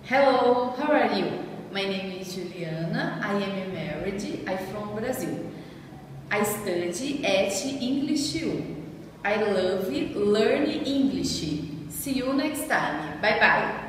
Hello, how are you? My name is Juliana. I am married. I'm from Brazil. I study at English U. I love learning English. See you next time. Bye bye.